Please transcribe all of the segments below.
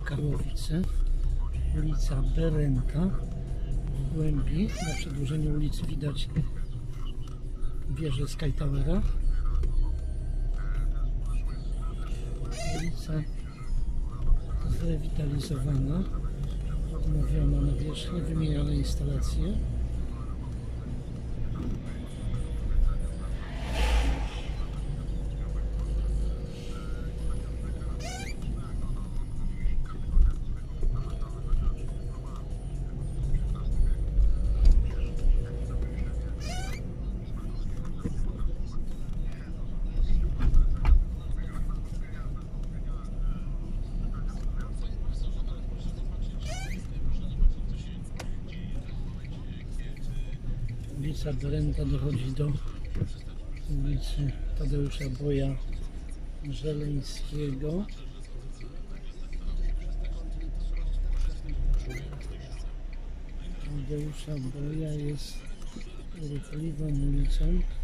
Karłowice, ulica Berenta. W głębi na przedłużeniu ulicy widać wieżę Sky Towera. Ulica zrewitalizowana, odnowiona nawierzchnia, wymienione instalacje. Ulica Berenta dochodzi do ulicy Tadeusza Boja Żeleńskiego. Tadeusza Boja jest ruchliwą ulicą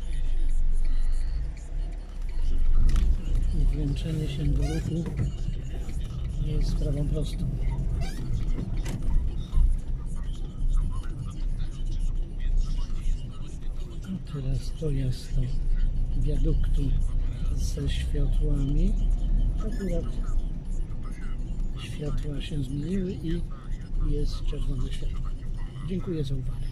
i włączenie się do ruchu nie jest sprawą prostą. Teraz dojazd do wiaduktu ze światłami. Akurat światła się zmieniły i jest czerwone światło. Dziękuję za uwagę.